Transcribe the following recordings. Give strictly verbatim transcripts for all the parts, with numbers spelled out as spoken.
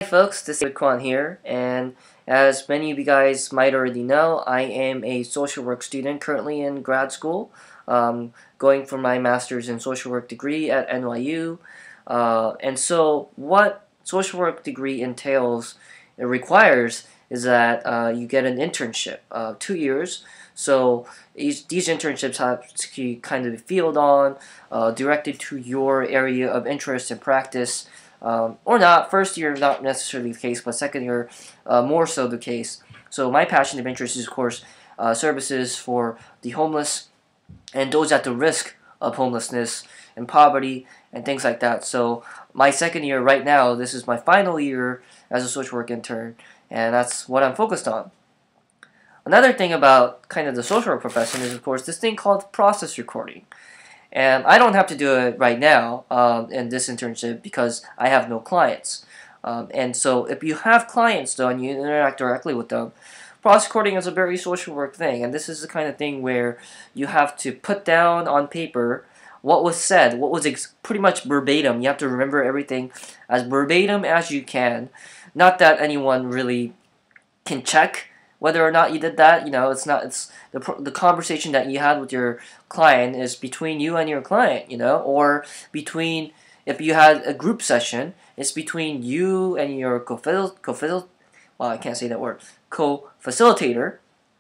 Folks, this is Kwan here, and as many of you guys might already know, I am a social work student currently in grad school, um, going for my master's in social work degree at N Y U. Uh, and so, what social work degree entails, it requires, is that uh, you get an internship, uh, two years. So these, these internships have to be kind of field on, uh, directed to your area of interest and practice. Um, or not. First year, not necessarily the case, but second year, uh, more so the case. So my passion of interest is, of course, uh, services for the homeless and those at the risk of homelessness and poverty and things like that. So my second year right now, this is my final year as a social work intern, and that's what I'm focused on. Another thing about kind of the social work profession is, of course, this thing called process recording. And I don't have to do it right now um, in this internship because I have no clients. Um, and so if you have clients, though, and you interact directly with them, process recording is a very social work thing. And this is the kind of thing where you have to put down on paper what was said, what was ex pretty much verbatim. You have to remember everything as verbatim as you can. Not that anyone really can check whether or not you did that. You know, it's not, it's the, the conversation that you had with your client is between you and your client, you know, or between, if you had a group session, it's between you and your co-facil, co-facil well, I can't say that word, co-facilitator,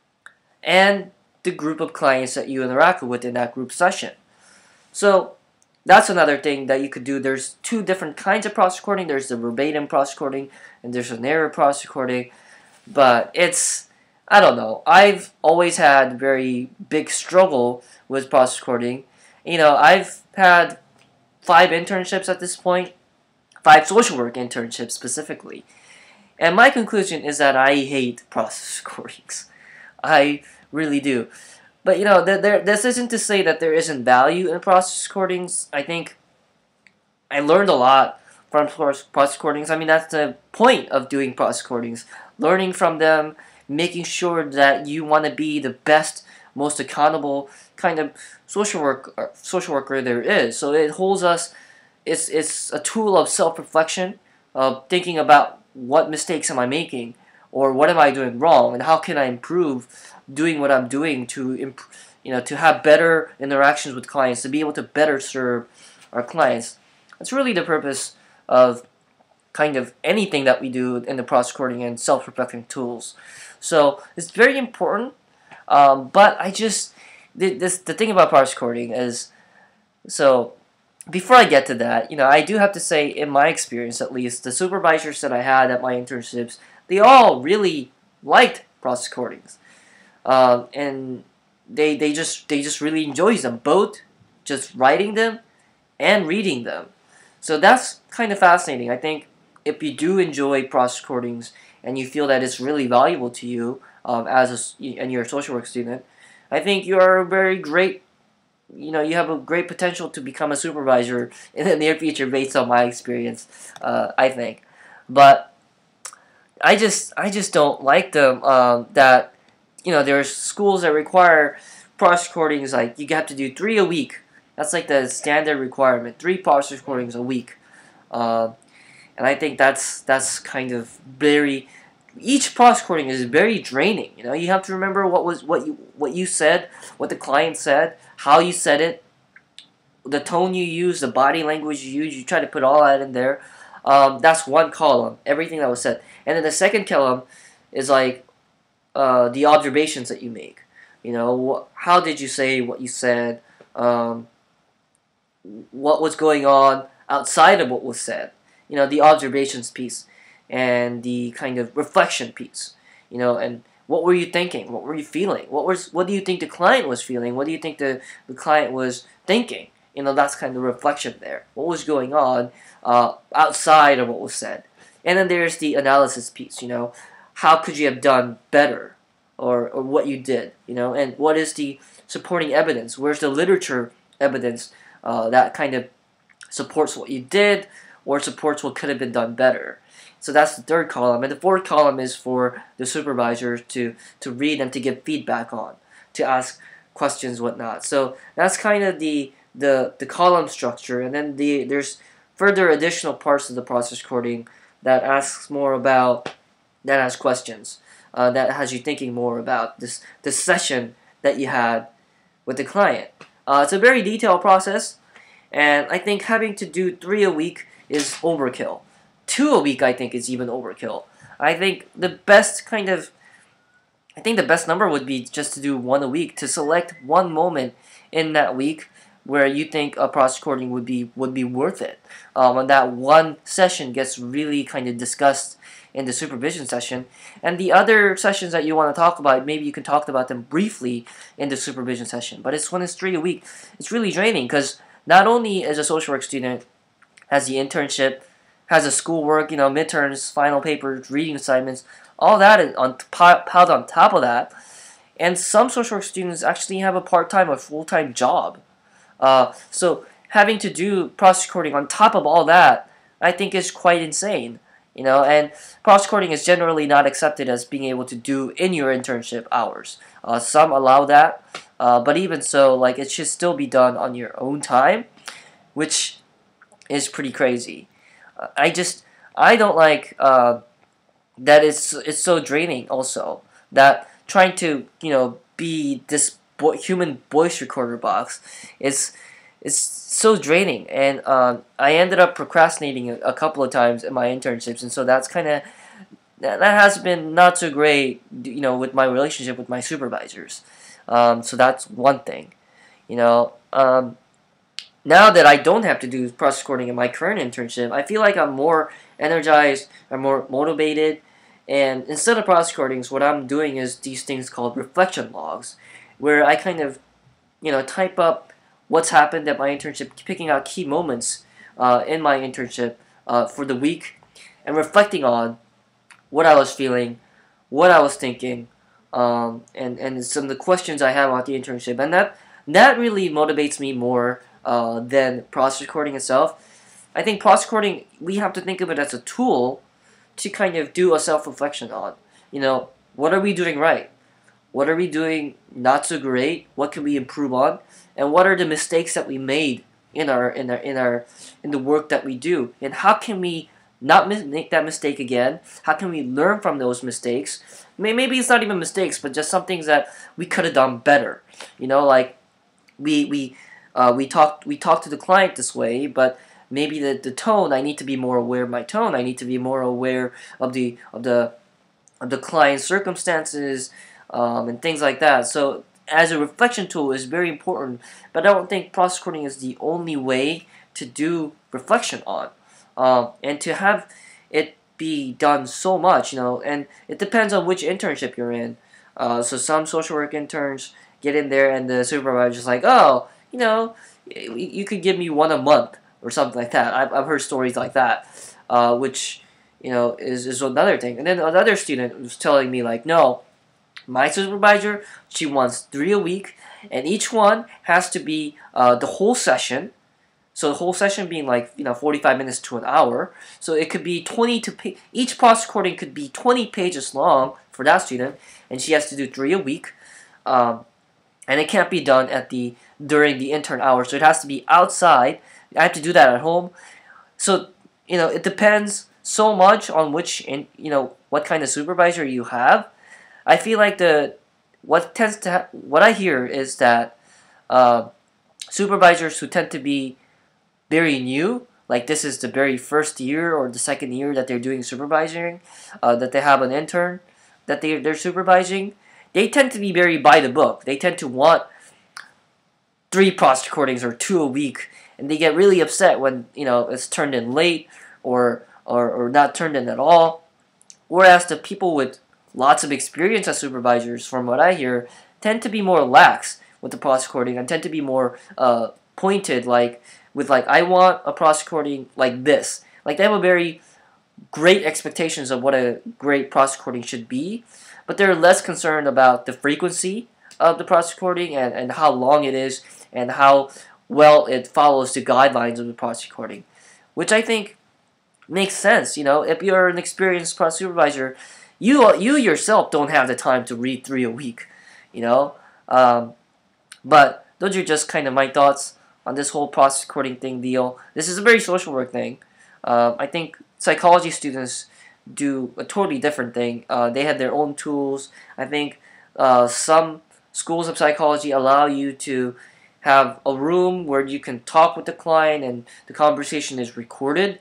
and the group of clients that you interact with in that group session. So that's another thing that you could do. There's two different kinds of process recording. There's the verbatim process recording, and there's a narrative process recording. But it's, I don't know, I've always had very big struggle with process recording. You know, I've had five internships at this point, five social work internships specifically. And my conclusion is that I hate process recordings. I really do. But, you know, there, there, this isn't to say that there isn't value in process recordings. I think I learned a lot from process recordings. I mean, that's the point of doing process recordings. Learning from them, making sure that you want to be the best, most accountable kind of social work social worker there is. So it holds us. It's it's a tool of self-reflection, of thinking about what mistakes am I making, or what am I doing wrong, and how can I improve doing what I'm doing to imp you know to have better interactions with clients, to be able to better serve our clients. That's really the purpose of kind of anything that we do in the process recording and self-reflecting tools. So it's very important, um, but I just, this the thing about process recording is, so before I get to that, you know, I do have to say, in my experience at least, the supervisors that I had at my internships, they all really liked process recordings, um, and they they just they just really enjoy them, both just writing them and reading them. So that's kind of fascinating. I think if you do enjoy process recordings and you feel that it's really valuable to you um, as a, and you're a social work student, I think you are a very great, you know, you have a great potential to become a supervisor in the near future based on my experience, uh, I think. But I just, I just don't like them, um, that, you know, there's schools that require process recordings, like you have to do three a week. That's like the standard requirement, three process recordings a week. Uh, and I think that's that's kind of very, each process recording is very draining. You know, you have to remember what was what you what you said, what the client said, how you said it, the tone you use, the body language you use. You try to put all that in there. Um, that's one column, everything that was said, and then the second column is like uh, the observations that you make. You know, wh how did you say what you said? Um, what was going on outside of what was said? You know, the observations piece and the kind of reflection piece. You know, and what were you thinking? What were you feeling? What was what do you think the client was feeling? What do you think the, the client was thinking? You know, that's kind of reflection there. What was going on uh, outside of what was said? And then there's the analysis piece. You know, how could you have done better, or or what you did? You know, and what is the supporting evidence? Where's the literature evidence uh, that kind of supports what you did, or supports what could have been done better? So that's the third column, and the fourth column is for the supervisor to to read and to give feedback on, to ask questions, whatnot. So that's kind of the the the column structure, and then the there's further additional parts of the process recording that asks more about, that asks questions, uh, that has you thinking more about this this session that you had with the client. Uh, it's a very detailed process, and I think having to do three a week is overkill. Two a week, I think, is even overkill. I think the best kind of, I think the best number would be just to do one a week, to select one moment in that week where you think a process recording would be would be worth it. Um, and that one session gets really kind of discussed in the supervision session, and the other sessions that you want to talk about, maybe you can talk about them briefly in the supervision session. But it's when it's three a week, it's really draining, because not only as a social work student has the internship, has the schoolwork, you know, midterms, final papers, reading assignments, all that is on piled on top of that. And some social work students actually have a part-time or full-time job. Uh, so having to do process recording on top of all that, I think is quite insane. You know, and process recording is generally not accepted as being able to do in your internship hours. Uh, some allow that, uh, but even so, like, it should still be done on your own time, which is pretty crazy. Uh, I just, I don't like uh, that it's it's so draining. Also, that trying to, you know, be this bo human voice recorder box is it's so draining, and um, I ended up procrastinating a, a couple of times in my internships, and so that's kind of, that, that has been not so great, you know, with my relationship with my supervisors. Um, so that's one thing, you know. Um, now that I don't have to do process recording in my current internship, I feel like I'm more energized, I'm more motivated, and instead of process recordings, what I'm doing is these things called reflection logs, where I kind of, you know, type up what's happened at my internship, picking out key moments uh, in my internship uh, for the week, and reflecting on what I was feeling, what I was thinking, um, and and some of the questions I have about the internship, and that that really motivates me more uh, than process recording itself. I think process recording, we have to think of it as a tool to kind of do a self-reflection on. You know, what are we doing right? What are we doing not so great? What can we improve on? And what are the mistakes that we made in our in our in our in the work that we do? And how can we not make that mistake again? How can we learn from those mistakes? Maybe it's not even mistakes, but just some things that we could have done better. You know, like we we uh, we talked we talked to the client this way, but maybe the the tone, I need to be more aware of my tone. I need to be more aware of the of the of the client's circumstances, um, and things like that. So as a reflection tool is very important, but I don't think process recording is the only way to do reflection on, um, and to have it be done so much, you know, and it depends on which internship you're in. Uh, so some social work interns get in there and the supervisor's like, oh, you know, you could give me one a month or something like that. I've, I've heard stories like that, uh, which, you know, is, is another thing. And then another student was telling me, like, no, my supervisor, she wants three a week, and each one has to be uh, the whole session. So the whole session being like, you know, forty-five minutes to an hour. So it could be twenty to pa each process recording could be twenty pages long for that student, and she has to do three a week. Um, and it can't be done at the during the intern hours. So it has to be outside. I have to do that at home. So, you know, it depends so much on which, in, you know, what kind of supervisor you have. I feel like the what tends to ha what I hear is that uh, supervisors who tend to be very new, like this is the very first year or the second year that they're doing supervising, uh, that they have an intern that they they're supervising, they tend to be very by the book. They tend to want three process recordings or two a week, and they get really upset when, you know, it's turned in late or or or not turned in at all. Whereas the people with lots of experience as supervisors, from what I hear, tend to be more lax with the process recording and tend to be more uh, pointed, like with like, I want a process recording like this. Like they have a very great expectations of what a great process recording should be, but they're less concerned about the frequency of the process recording and, and how long it is and how well it follows the guidelines of the process recording, which I think makes sense. You know, if you're an experienced process supervisor, You you yourself don't have the time to read three a week, you know. Um, but those are just kind of my thoughts on this whole process recording thing deal. This is a very social work thing. Um, I think psychology students do a totally different thing. Uh, they have their own tools. I think uh, some schools of psychology allow you to have a room where you can talk with the client and the conversation is recorded.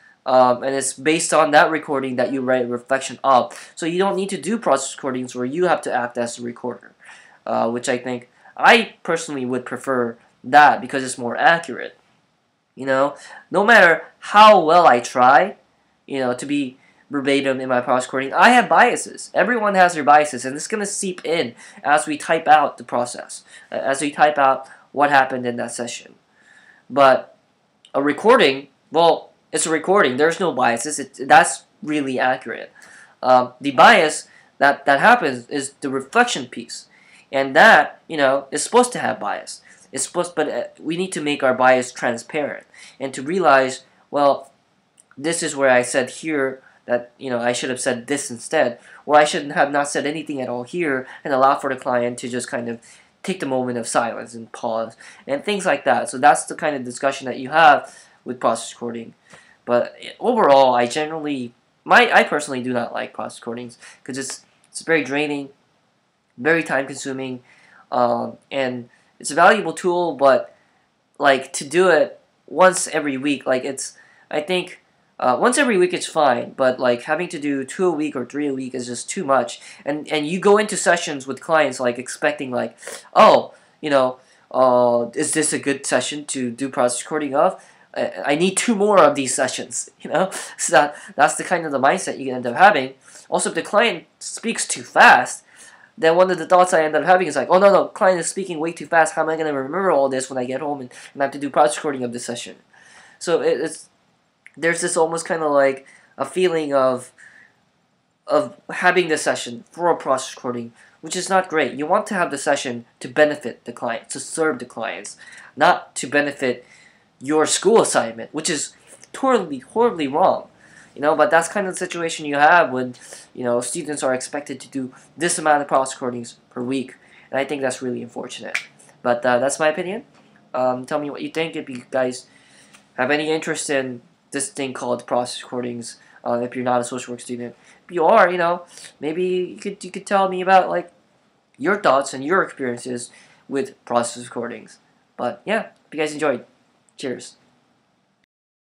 Um, and it's based on that recording that you write a reflection up. So you don't need to do process recordings where you have to act as the recorder, uh, which I think I personally would prefer that because it's more accurate. You know, no matter how well I try, you know, to be verbatim in my process recording, I have biases. Everyone has their biases, and it's going to seep in as we type out the process, as we type out what happened in that session. But a recording, well, it's a recording. There's no biases. It, that's really accurate. Um, the bias that, that happens is the reflection piece. And that, you know, is supposed to have bias. It's supposed, but uh, we need to make our bias transparent and to realize, well, this is where I said here that, you know, I should have said this instead, or I should have not said anything at all here and allow for the client to just kind of take the moment of silence and pause and things like that. So that's the kind of discussion that you have with process recording. But overall, I generally, my I personally do not like process recordings because it's it's very draining, very time consuming, um, and it's a valuable tool. But like to do it once every week, like it's I think uh, once every week it's fine. But like having to do two a week or three a week is just too much. And and you go into sessions with clients like expecting like, oh, you know, uh, is this a good session to do process recording of? I need two more of these sessions, you know. So that that's the kind of the mindset you end up having. Also, if the client speaks too fast, then one of the thoughts I end up having is like, oh no no, client is speaking way too fast. How am I going to remember all this when I get home and, and I have to do process recording of this session? So it, it's there's this almost kind of like a feeling of of having the session for a process recording, which is not great. You want to have the session to benefit the client, to serve the clients, not to benefit your school assignment, which is totally horribly wrong, you know. But that's kind of the situation you have when, you know, students are expected to do this amount of process recordings per week, and I think that's really unfortunate. But uh, that's my opinion. Um, tell me what you think. If you guys have any interest in this thing called process recordings, uh, if you're not a social work student, if you are, you know, maybe you could you could tell me about like your thoughts and your experiences with process recordings. But yeah, if you guys enjoyed. Cheers.